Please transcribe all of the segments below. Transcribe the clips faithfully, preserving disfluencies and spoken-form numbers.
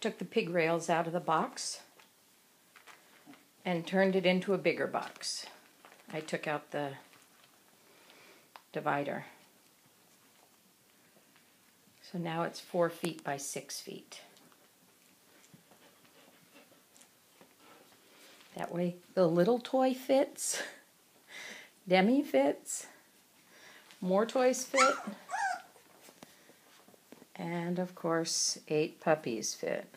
took the pig rails out of the box and turned it into a bigger box. I took out the divider. So now it's four feet by six feet. That way the little toy fits, Demi fits, more toys fit, and of course eight puppies fit.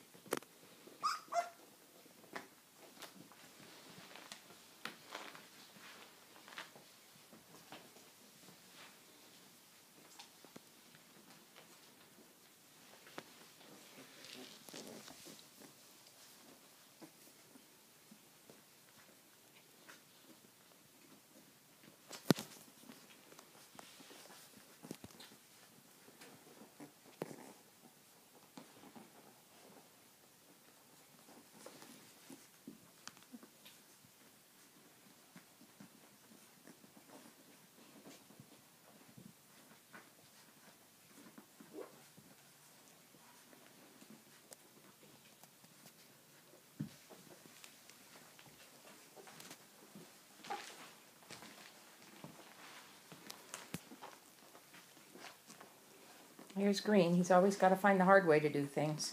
Here's Green. He's always got to find the hard way to do things.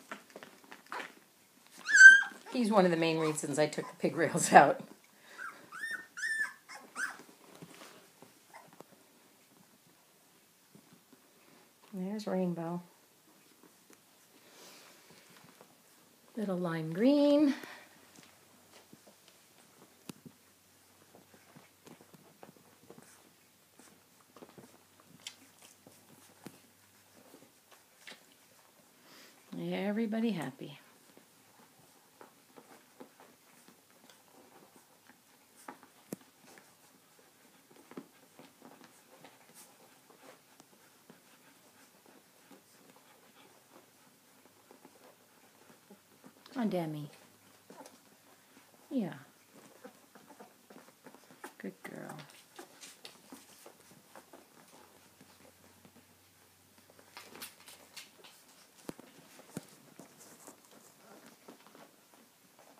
He's one of the main reasons I took the pig rails out. There's Rainbow. Little lime green. Everybody happy. Oh, Demi. Yeah. Good girl.